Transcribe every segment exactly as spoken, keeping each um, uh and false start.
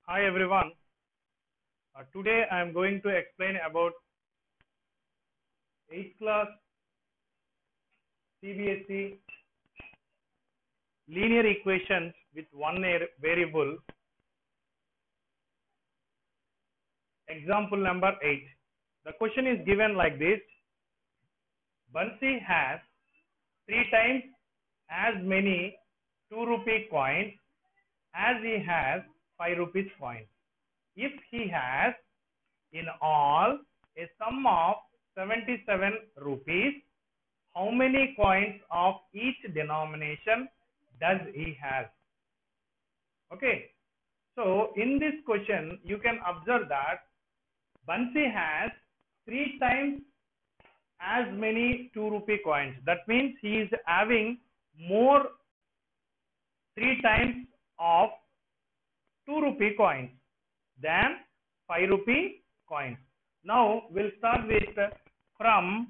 Hi everyone. Uh, today I am going to explain about eighth class C B S E linear equations with one var- variable. Example number eight. The question is given like this. Bansi has three times as many two rupee coins as he has five rupees coins. If he has in all a sum of seventy-seven rupees, how many coins of each denomination does he have? Okay, so in this question you can observe that Bansi has three times as many two rupee coins. That means he is having more three times of two rupee coins than five rupee coins. Now we'll start with uh, from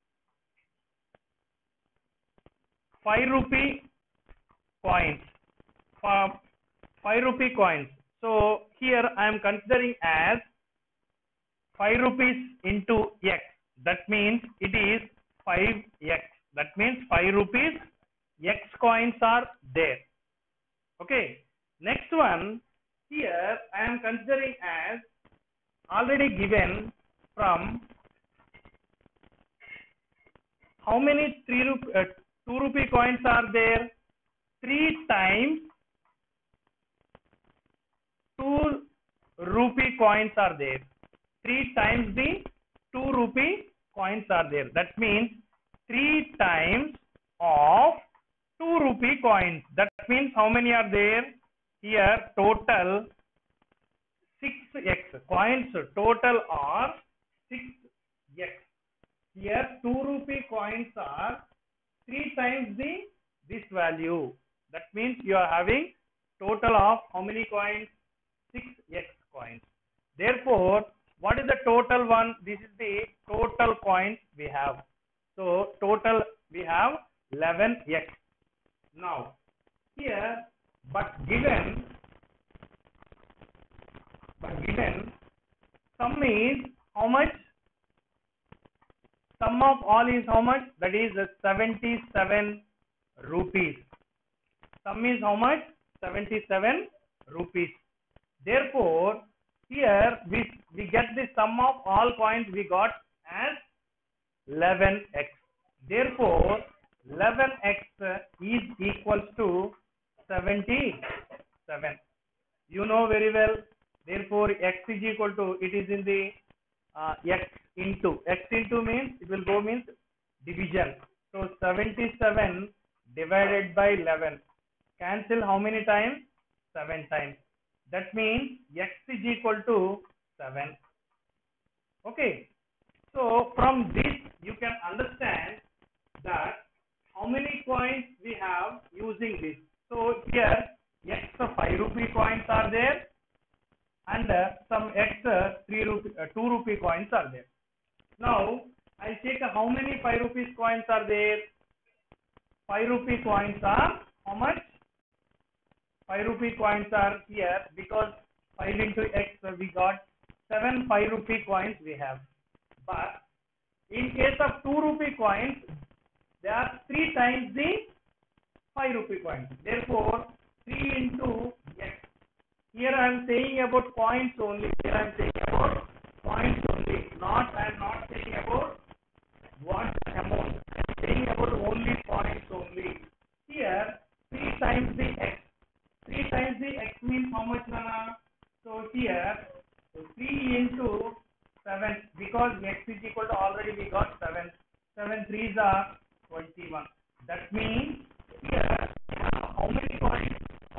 five rupee coins. For five rupee coins. So here I am considering as five rupees into x. That means it is five x. That means five rupees x coins are there. Okay. Next one, here I am considering as already given from how many three rupee, uh, two rupee coins are there? Three times two rupee coins are there. Three times the two rupee coins are there. That means three times of two rupee coins. That means how many are there? Here total six x coins. Total are six x. Here two rupee coins are three times the this value. That means you are having total of how many coins? six x coins. Therefore, what is the total one? This is the total coins we have. So, total we have eleven x. Now, here, but given, but given, sum is how much? Sum of all is how much? That is seventy-seven rupees. Sum is how much? seventy-seven rupees. Therefore, here we, we get the sum of all coins we got as eleven x. Therefore, eleven x is equals to seventy-seven. You know very well. Therefore, x is equal to, it is in the uh, x into. X into means, it will go means division. So, seventy-seven divided by eleven. Cancel how many times? seven times. That means x is equal to seven. Okay. So from this you can understand that how many coins we have using this. So here x five rupee coins are there and uh, some x three rupee, uh, two rupee coins are there. Now I check how many five rupees coins are there. five rupee coins are how much? five rupee coins are here because five into x we got seven five rupee coins we have. But in case of two rupee coins, they are three times the five rupee coins. Therefore, three into x. Here I am saying about coins only. Here I am saying about coins only. Not I am not saying about what amount. I am saying about only coins only. Here three times the x. three times the x means how much, Nana? So here, so three into seven, because x is equal to already we got seven. seven threes are twenty-one. That means here, how many coins?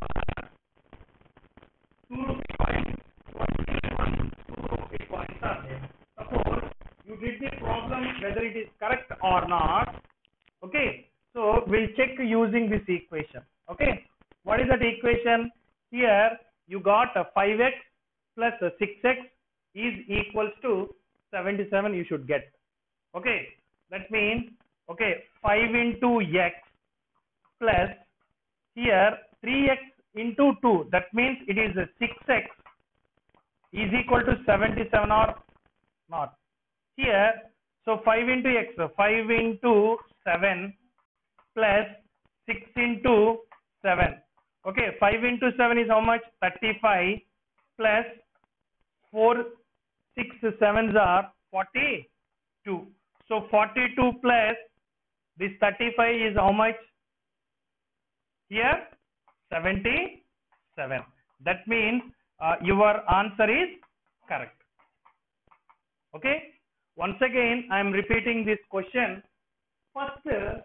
two rupee coins, twenty-one two rupee coins are there. Suppose you did the problem whether it is correct or not. Okay, so we'll check using this equation. Okay. What is that equation? Here you got a five x plus a six x is equals to seventy-seven you should get. Okay. That means, okay, five into x plus here three x into two. That means it is a six x is equal to seventy-seven or not. Here, so five into x, so five into seven plus six into seven. Okay, five into seven is how much? thirty-five plus four, six, sevens are forty-two. So forty-two plus this thirty-five is how much? Here seventy-seven. That means uh, your answer is correct. Okay. Once again, I am repeating this question. First,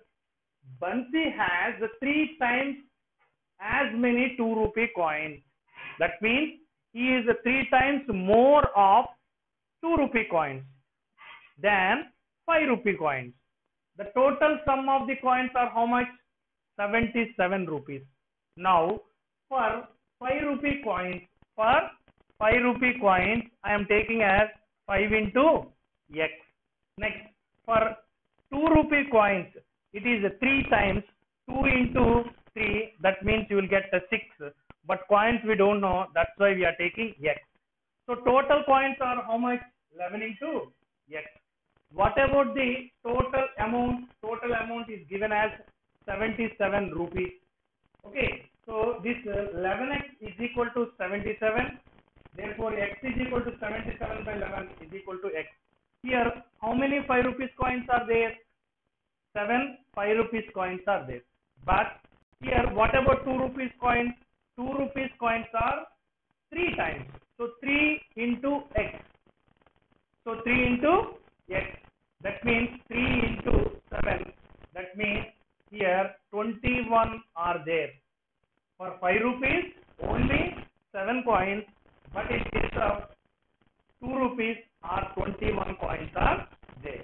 Bansi has three times as many two rupee coins. That means he is three times more of two rupee coins than five rupee coins. The total sum of the coins are how much? seventy-seven rupees. Now, for five rupee coins, for five rupee coins, I am taking as five into x. Next, for two rupee coins, it is three times two into three. That means you will get a six. But coins we don't know. That's why we are taking x. So total coins are how much? eleven into x. What about the total amount? Total amount is given as seventy-seven rupees. Okay. So this uh, eleven x is equal to seventy-seven. Therefore, x is equal to seventy-seven by eleven is equal to x. Here, how many five rupees coins are there? seven five rupees coins are there. But here, what about two rupees coins? two rupees coins are three times. So three into x. So three into x. That means three into seven. That means here twenty-one are there. For five rupees, only seven coins. But in case of two rupees, are twenty-one coins are there.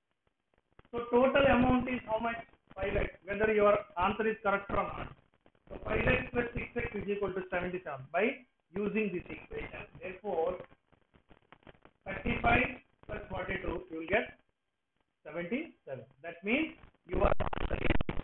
So total amount is how much? five x. Whether your answer is correct or not. So five x plus six x is equal to seventy-seven by using this equation. Therefore, thirty-five plus forty-two, you will get seventy-seven. That means your answer is